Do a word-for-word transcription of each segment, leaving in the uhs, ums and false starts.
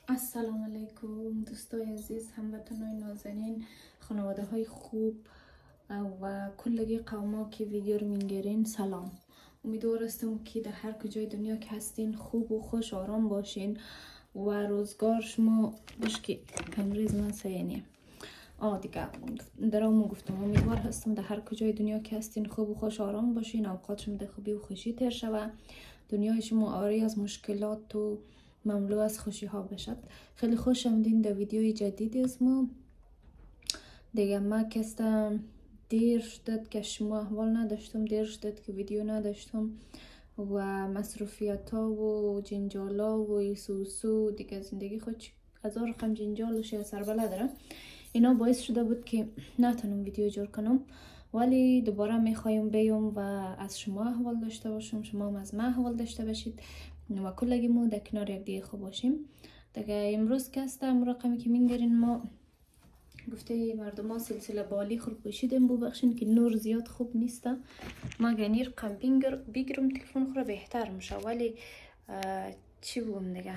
السلام علیکم دوستای عزیز، هموطنان نازنین، خانواده های خوب و کلگی قوما که ویدیو رو میگیرین سلام. امیدوار هستم که در هر کجای دنیا که هستین خوب و خوش آرام باشین و روزگار شما باش که کمریز من سینه آه دیگه درامو گفتم. امیدوار هستم در هر کجای دنیا که هستین خوب و خوش آرام باشین، اوقات شما در خوبی و خوشی تر شوه، دنیای شما آری از مشکلات و مملو از خوشی ها بشد. خیلی خوش آمدین در ویدیوی جدیدی از ما دیگه. ما کستم دیر شدد که شما احوال نداشتم، دیر شدد که ویدیو نداشتم و مصروفیت ها و جنجالا و ایسوسو دیگه زندگی خود از آن رقم جنجال و شیع سربله داره. اینا باعث شده بود که نتونم ویدیو جور کنم، ولی دوباره میخوایم بیام و از شما احوال داشته باشم، شما هم از ما احوال داشته باشید و کلگی ما در کنار یک دیگه خوب باشیم دیگه. امروز که هستم رقمی که میگیرین ما گفته مردم ها سلسله بالی خود پوشیدیم، ببخشین که نور زیاد خوب نیست. ما اگه این رقم بگیرم تلفن خود بهتر میشه، ولی چی بگم دیگه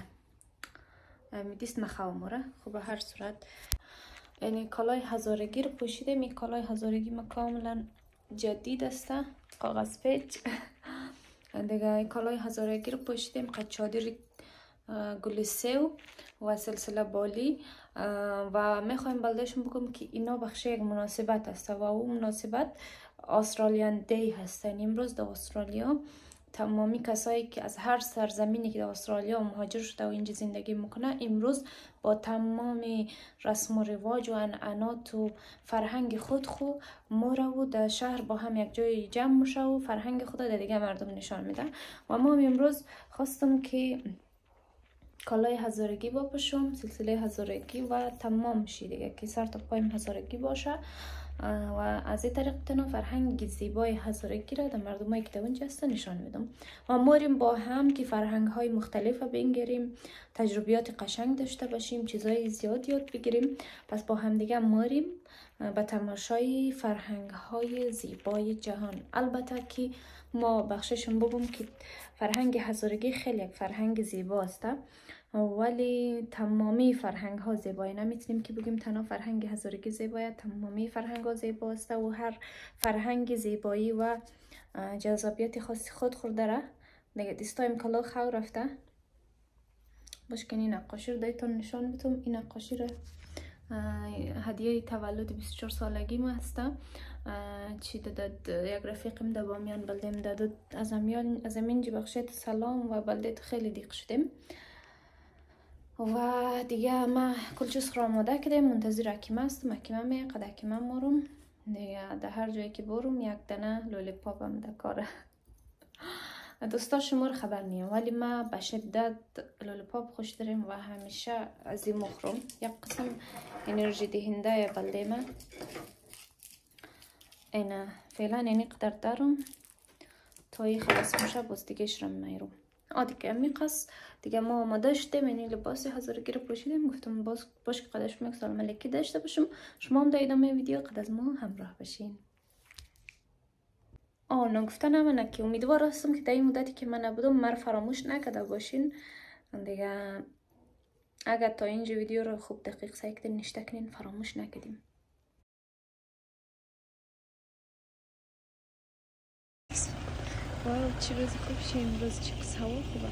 میدیست مخواموره. خب به هر صورت یعنی کالای هزارگی رو پوشیدم. این کالای هزارگی ما کاملا جدید است، کاغذ پیچ دیگه. کالای هزارگی رو پوشیدم، قد چادر گل سیو و سلسله بالی و میخوایم بلدشون بگم که اینا بخش یک مناسبت است و اون مناسبت استرالیان دی هستن. امروز در استرالیا تمامی کسایی که از هر سرزمینی که در استرالیا مهاجر شده و اینجا زندگی میکنه امروز با تمام رسم و رواج و عنعنات و فرهنگ خود خو ما و در شهر با هم یک جای جمع میشه و فرهنگ خود در دیگه مردم نشان میده. و ما امروز خواستم که کالای هزارگی بپوشم، سلسله هزارگی و تمام میشه دیگه که سر تا پایم هزارگی باشه و از این طریق تنها فرهنگ زیبای هزارگی را در مردمایی که در اونجا هستن نشان میدم و ماریم با هم که فرهنگ های مختلف بگیریم، تجربیات قشنگ داشته باشیم، چیزای زیاد یاد بگیریم. پس با هم دیگه ماریم به تماشای فرهنگ های زیبای جهان. البته که ما بخششون بگم که فرهنگ هزارگی خیلی یک فرهنگ زیباست، ولی تمامی فرهنگ ها زیبایی نمیتونیم که بگیم تنها فرهنگ هزارگی زیبایی. تمامی فرهنگ ها زیباست و هر فرهنگ زیبایی و جذابیت خاصی خود خود داره دیگه. دستایم کلا خو رفته باش که این نقاشی رو دایتون نشان بدم. این نقاشی رو هدیه تولد بیست و چهار سالگی ما هستم، چی داد یک رفیقم در بامیان بلده ام داد از امیان از امینجی بخشید سلام و بلده خیلی دیق شدیم و دیگه ما کل چیز رو آماده کردیم، منتظر حکیمه هستم. حکیمه می قد حکیمه مارم دیگه. در هر جایی که برم یک دنه لولیپاپ هم در کاره. دوستا شما رو خبر نیم ولی ما به شدت لولیپاپ خوش داریم و همیشه از این مخرم. یک قسم انرژی دهنده بلده من اینا فعلا اینی قدر دارم تا این خلاص میشه باز دیگه شرم میرم. آ دیگه میقص دیگه ما آماده شدیم، یعنی لباس هزارگی رو پوشیدیم. گفتم باز باش که قدش یک سلام علیکی داشته باشم. شما هم در ادامه ویدیو قد از ما همراه باشین. آه نگفتن همه که امیدوار هستم که در این مدتی که من نبودم مر فراموش نکرده باشین دیگه. اگر تا اینجا ویدیو رو خوب دقیق سعی کردین نشته کنین فراموش نکردیم. واو چه روز خوب شه امروز، چه هوا خوبه.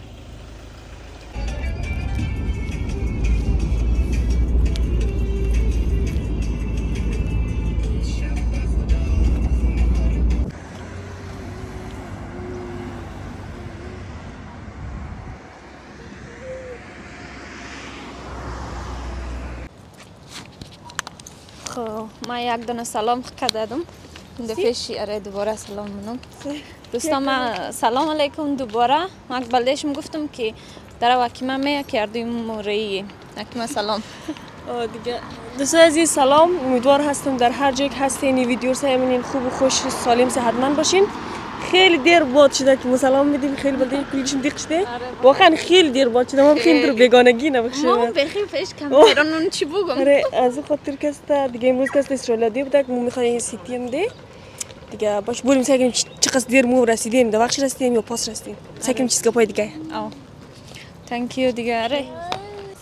خب ما یک دونه سلام کردم دفعه اره دوباره سلام منم دوستان. ما سلام علیکم دوباره. ما بلدشم گفتم که در وکیمه می کردیم موری حکیمه سلام دیگه. دوستان عزیز سلام، امیدوار هستم در هر جایی که هستین این ویدیو رو سعی خوب و خوش سالم صحتمند باشین. خیلی دیر باد شده که ما سلام میدیم، خیلی بلده کلیشم دیق شده واقعا خیلی دیر باد شده. ما بخیم در بیگانگی نبخشه ما بخیم پیش کم پیرانون چی بگم. آره از خاطر کسته دیگه امروز کسته استرالیا دی بوده که ما میخوایم سیتی هم ده دیگه باش بریم سعی کنیم چقدر دیر مو رسیدیم، در وقت رسیدیم یا پاس رسیدیم، سعی کنیم چیز که پای دیگه. آه تانک یو دیگه. آره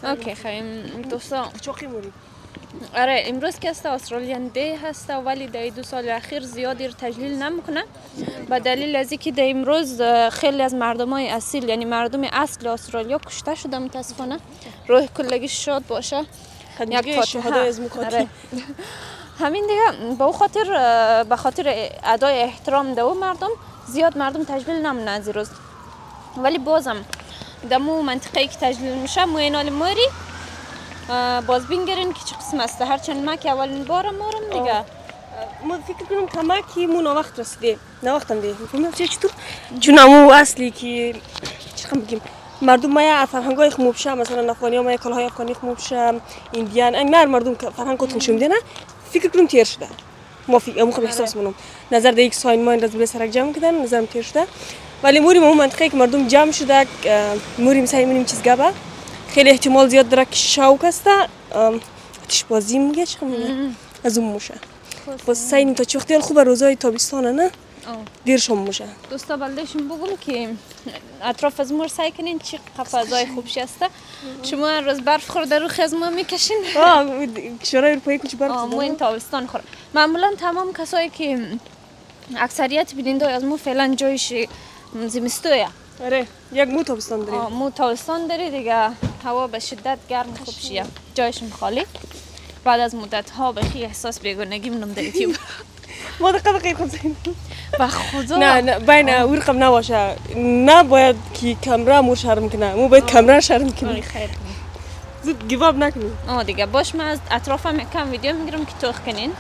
اوکی خیلی دوستان چوقی موری آره امروز که است استرالیان دی هست ولی در دو سال اخیر زیادی رو تجلیل نمیکنه به دلیل از اینکه در امروز خیلی از مردمای اصیل یعنی مردم اصل استرالیا کشته شده متاسفانه روح کلگی شاد باشه یک شهدای از مقاتل همین دیگه به خاطر به خاطر ادای احترام به مردم زیاد مردم تجلیل نمونه از روز ولی بازم در مو منطقه‌ای که تجلیل میشه مو اینال موری باز بینگرین که چه قسم است هرچند ما که اولین بار مارم دیگه ما فکر کنم کمکی مو نوقت رسیده نوقتم دی میفهمم چه چطور چون مو اصلی که چه بگیم مردم ما فرهنگای خموب شه مثلا افغانی‌ها ما کلاهای افغانی خموب شه ایندیان انگار مردم فرهنگاتون شوم دینا فکر کنم تیر شده ما فکر مو خب احساس منم نظر دیگه ساین ما این روز بله سرک جمع کردن نظرم تیر شده ولی موری ما منطقه که مردم جمع شده موری مثلا می‌بینیم چیز گبه خیلی احتمال زیاد داره که شوک است آتش بازی میگه چه میگه از اون موشه باز سعی تا چوختی خوب روزای تابستانه نه دیر شام موشه دوستا بلدشون بگم که اطراف از مور سعی کنین چی فضای خوبش است شما روز برف خورده رو خز ما میکشین آه کشورای اروپایی کجا برف ما این تابستان خور معمولا تمام کسایی که اکثریت بیننده از مو فعلا جایش زمستویه آره یک مو تابستان داریم مو تابستان داری دیگه هوا به شدت گرم خوب شیه جایشون خالی بعد از مدت ها بخی احساس بیگانگی منم در یوتیوب ما دقیقه دقیقه خود زین به خدا نه نه بین او رقم نباشه نه باید که کامرا مور شرم کنه مو باید کامرا شرم کنه خیر زود گیواب نکنی آه دیگه باش من از اطرافم یکم ویدیو میگیرم که توخ کنین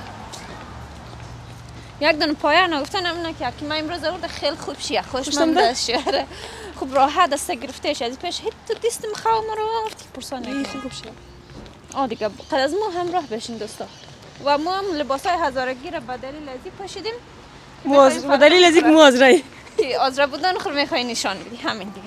یک دونه پایان گفتن امنا که که ما امروز اورد خیلی خوب شیه خوشمند است شهر خوب راحت دست گرفتهش از پیش هیچ تو دیست مخاو مرا ارتی پرسان خیلی خوب شیه آه دیگه قد از ما همراه بشین دوستا و ما هم لباسای هزارگی را به دلیل ازی پوشیدیم موز به دلیل ازی که موازرای که آزرا بودن خود میخوای نشان بدی همین دیگه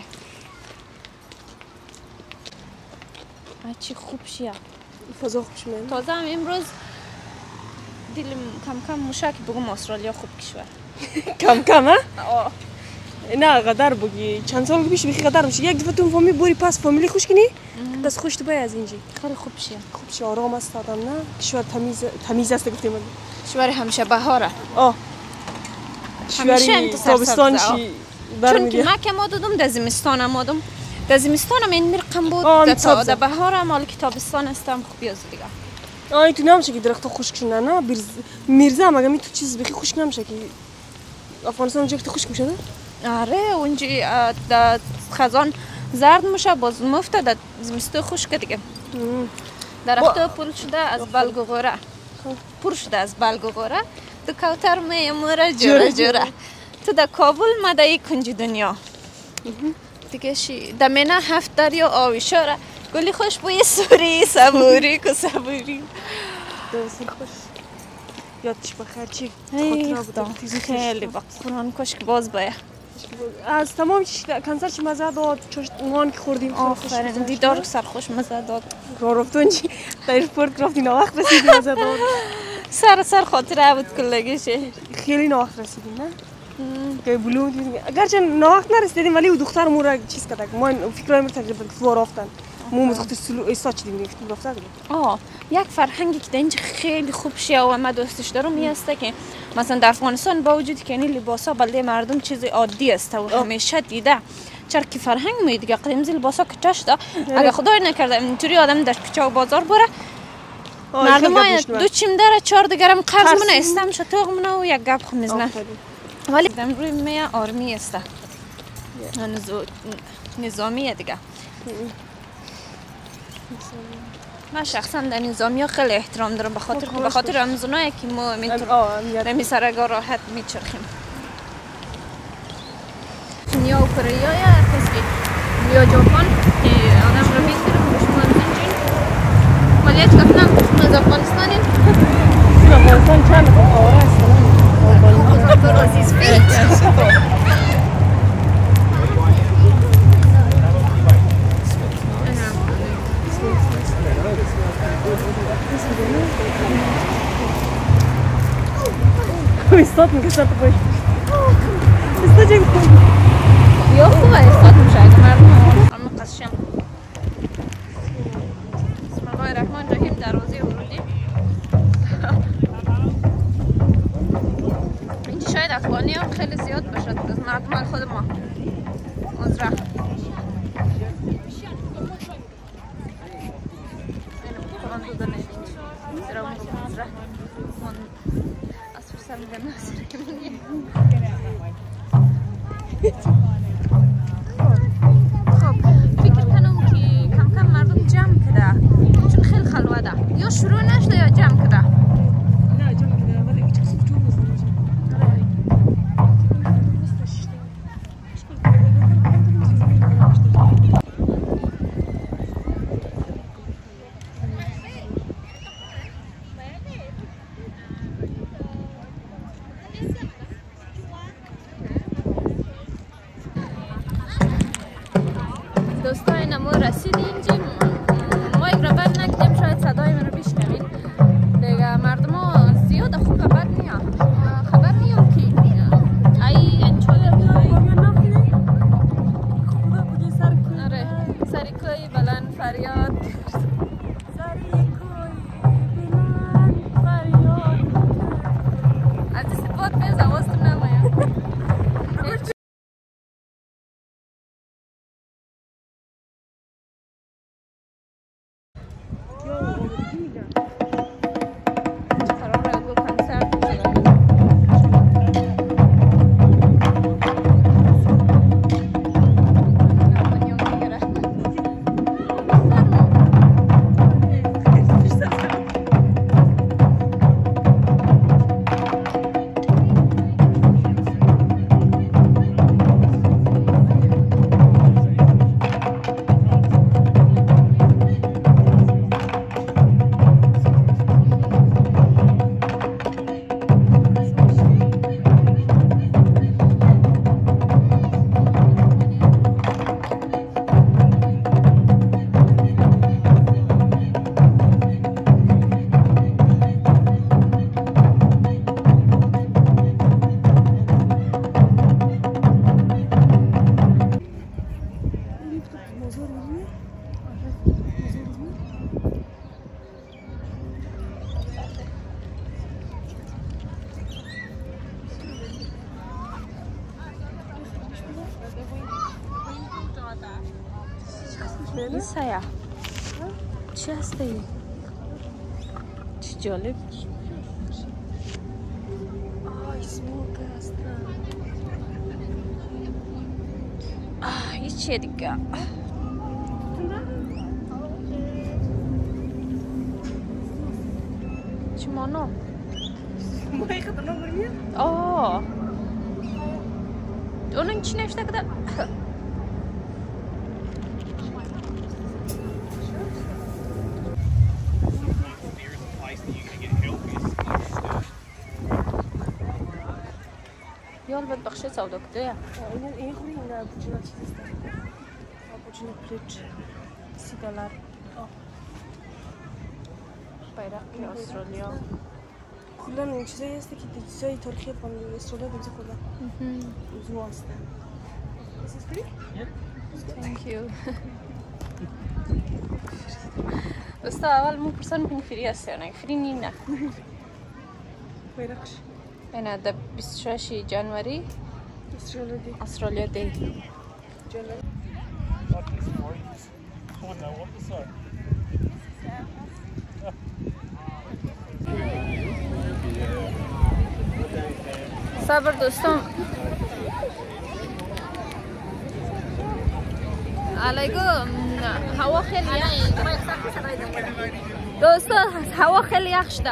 چی خوب شیه فضا خوبش میاد تازه هم امروز دلم کم کم موشه که بگم استرالیا خوب کشور کم کم ها؟ آه نه قدر بگی چند سال پیش بخی قدر میشه یک دفعه تو فامیل بوری پاس فامیلی خوش کنی دست خوش تو از اینجا خیلی خوب شیه خوب شه آرام است آدم نه کشور تمیز تمیز است گفتیم کشور همیشه بهاره آه کشوری تابستان چی چون که ما که ما دادم در زمستان هم دادم در زمستان هم این مرقم بود در بهار هم حالا که تابستان هستم خوب بیاز دیگه آه تو نمیشه که درخت خشک شونه نه میرزا مگه می تو چیز بخی خشک نمیشه که افغانستان اونجا که خشک میشه آره اونجا در خزان زرد میشه باز مفته در زمستان خشک دیگه درخت پول شده از بلگ و غوره پر شده از بلگ و غوره دو کوتر می موره جوره جوره تو در کابل ما در یک کنج دنیا دیگه شی دمینه هفت دریا آوی شوره گلی خوش بوی سوری صبوری کو صبوری دوستی خوش یادش بخیر چی خاطره بود خیلی با قرآن کاش که باز باید از تمام کنسر چی مزه داد اون که خوردیم آفرین دیدار سرخوش مزه داد راه رفتن چی در ایرپورت رفتیم وقت رسیدیم مزه داد سر سر خاطره بود کلگیشه خیلی نوقت رسیدیم نه که بلو اگرچه نوقت نرسیدیم ولی او دختر مو را چیز کرد ما فکرای مر تقریبا فور رفتن مو متخصص سلو ایستاد چیدیم گفتیم رفتن آه یک فرهنگی که اینجا خیلی خوب شیه و من دوستش دارم میاسته که مثلا در افغانستان با وجود که این لباسا بلده مردم چیز عادی است و همیشه دیده چرا که فرهنگ می دیگه قدیم لباسا کچاش ده اگه خدای نکرده اینطوری آدم در کوچه و بازار بره مردم دو چیم داره چهار دیگرم قرض منه استم شتوق منه و یک گپ خمیزنه ولی دم روی میه آرمی است نظامیه دیگه من شخصا در نظامی ها خیلی احترام دارم به خاطر به خاطر رمزونایی که ما نمی سرگاه راحت میچرخیم نیا و کره یا کسی نیا ژاپن آدم رو میگیرم به شما زنجین ولی هیچ کس نم شما از افغانستانین افغانستان چند آره است خود عزیز فیت ایستاد میکشن تو باید ایستاد چه کنی؟ یا خوبه ایستاد میشه اگه مردم همه قشم کوی بلند فریاد سری کوی بلند فریاد از این سپات بیز آواز تو نمایم این سیاه چی هسته این؟ چی جالب آه اسموک هستن آه این چیه دیگه چی مانو؟ مایی خطرناک برمیه؟ آه اونو چی نوشته کده؟ یال باید بخشه سودا کده یا؟ این این خوری این در بوجینا چیز است بوجینا پلیچ سی دلار بیرق استرالیا کلا این چیزایی هستی که چیزای تاریخی افغان استرالیا بنزی خورده زو هستن This is free? Yep. Thank you. دوستا اول مو پرسان کنی فری هستی یا نه فری نیم نه بیرقش اینه ده بیست و شش جنوری استرالیا دی استرالیا دی جنوری صبر دوستان علیکم هوا خیلی یخ دوستان هوا خیلی یخ شده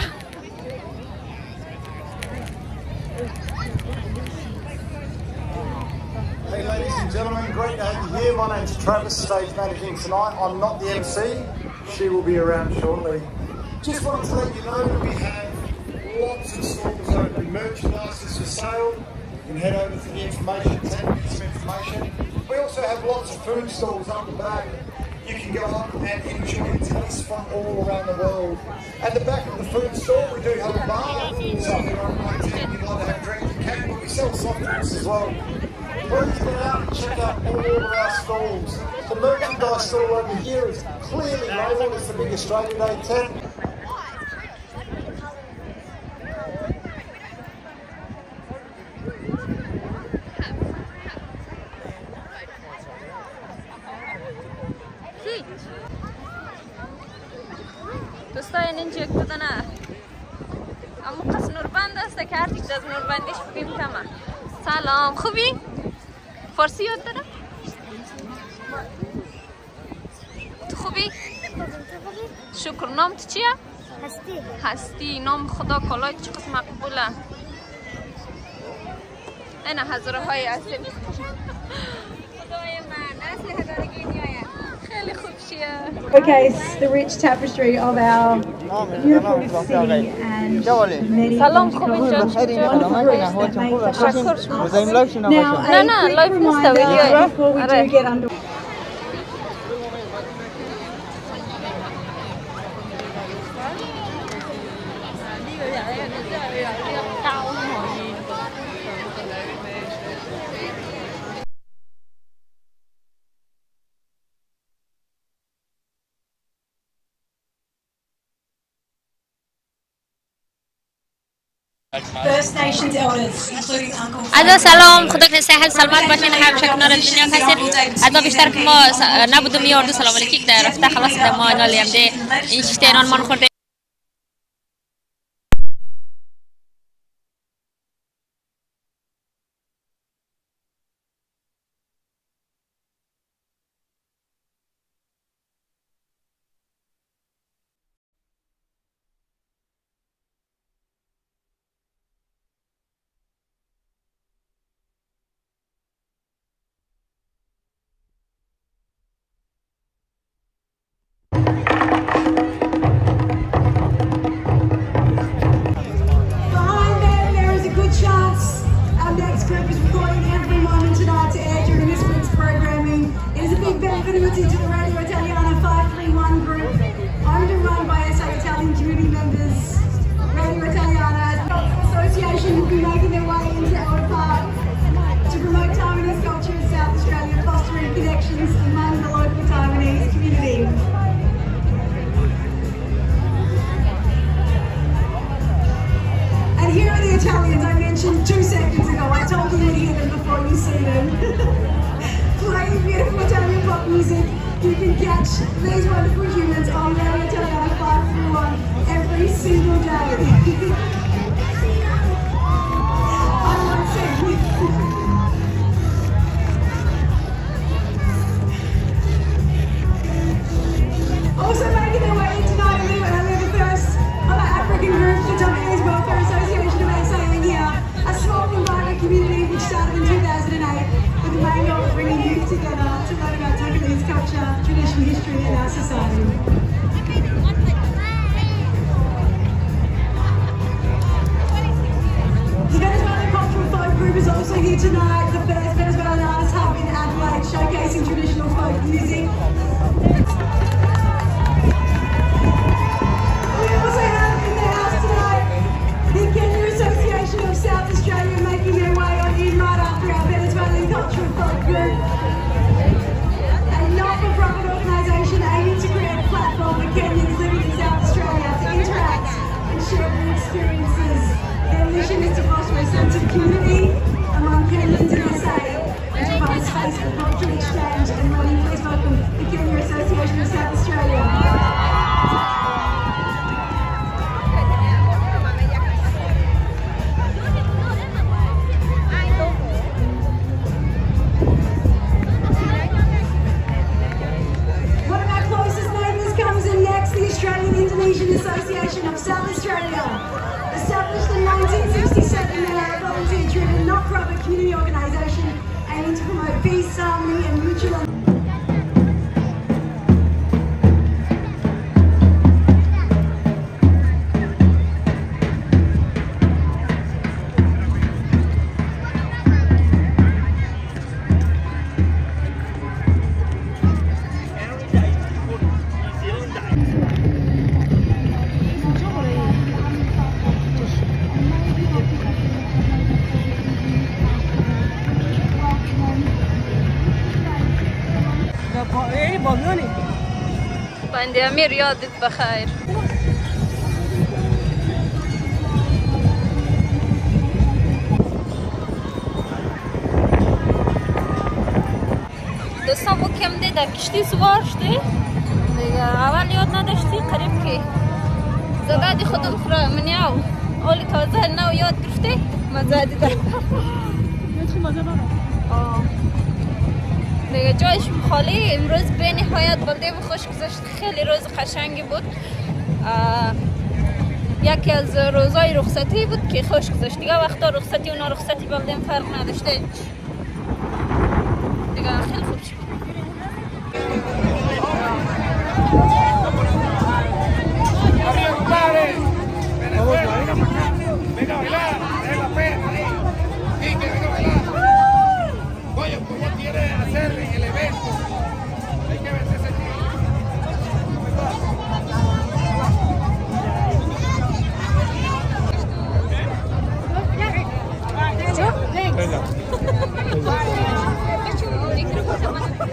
Hey ladies and gentlemen, great to have you here. My name's Travis, stage managing tonight. I'm not the M C, she will be around shortly. Just wanted to let you know that we have lots of stalls open, merchandises for sale. You can head over to the information tent and get some information. We also have lots of food stalls up the back. You can go up and enjoy tastes from all around the world. At the back of the food stall, we do have a bar. So if you're on my tent, you'd like to have a drink, you can, but we sell soft drinks as well. Please get out and check out all of our stalls. The merchandise stall over here is clearly labelled as the big Australia Day tent. دوستان اینجا یک بدنه اما قصد نوربند است که هر چیز از نوربندیش بگیم کمه سلام خوبی؟ فارسی یاد داره؟ تو خوبی؟ شکر نام تو چیه؟ هستی هستی نام خدا کالای چه قسم مقبوله اینه هزاره های اصلی خدای من اصلی هزارگی نیایه خیلی خوب شیه Okay, it's the rich tapestry of our beautiful city and many سلام خوبی جان wonderful groups that make us. Now, نه نه a quick لایف نیست ویدیو reminder before we do get under. First Nations elders, including Uncle عدا سلام خدای ساحل سلامت باشین همیشه کنار دنیا هستید عدا بیشتر که ما نبودم یاردو سلام علیکی که رفته خلاص در ما نالیم ده این شتیران من خورده to the Radio Italiana five three one group, owned and run by S A Italian community members. Radio Italiana Association will be making their way into Elder Park to promote Taiwanese culture in South Australia, fostering connections among the local Taiwanese community. And here are the Italians I mentioned two seconds ago. I told you you'd hear them before you see them. Playing beautiful Italian pop music. You can catch these wonderful humans on Radio Italiana five three one every single day. I won't sing. Also making their way in tonight, and we're the first of our African group, the Taiwanese Welfare Association of S A in here, a small environment community which started in two thousand eight with the main goal of bringing youth together to learn about Taiwanese culture, tradition, history and our society. The Venezuelan Cultural Folk Group is also here tonight, the first Venezuelan artist hub in Adelaide, showcasing traditional folk music. We also have in the house tonight the Kenya Association of South Australia making their way on in right after our Venezuelan Cultural Folk Group. A not-for-profit organisation aiming to create a platform for Kenyans living in South Australia to interact and share their experiences. Their mission is to foster a sense of community among Kenyans in S A and to provide space for cultural exchange and learning. Please welcome the Kenya Association of South Australia. Indonesian Association of South Australia. Established in nineteen sixty-seven, they are a volunteer-driven, not-profit community organisation aiming to promote peace, harmony and mutual understanding. بندی امیر یادت بخیر. دوستان ما کم دیده کشتی سوار شدی دیگه اول یاد نداشتی قریب که زده دی خودم خورا منیاو اولی تازه نو یاد گرفتی مزه دیده یادخی مزه بره دیگه جایش خالی امروز به نهایت بلده و خوش گذشت خیلی روز قشنگی بود یکی از روزای رخصتی بود که خوش گذشت دیگه وقتا رخصتی و نارخصتی بلده فرق نداشته دیگه خیلی خوب شد Venga.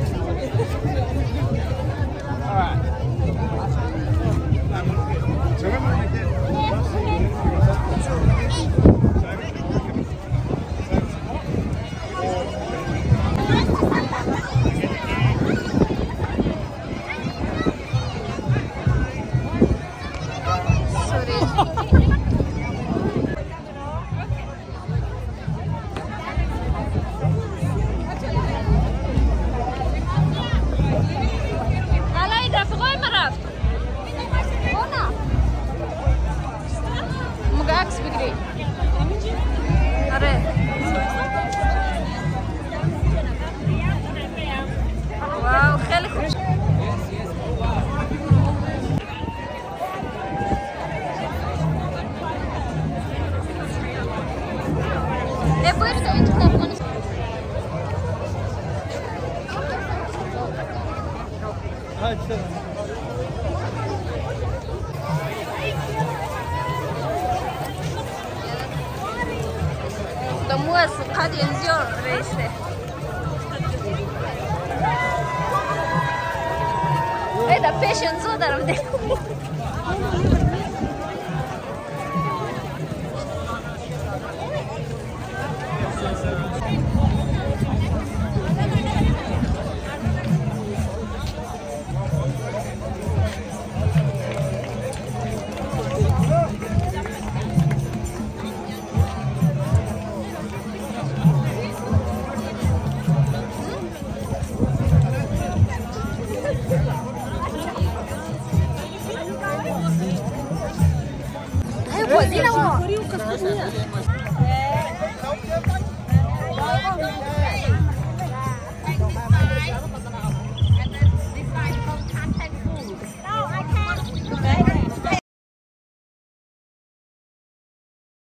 دموع سقط ينزل رئيسه. إيه ده patient so darm ده.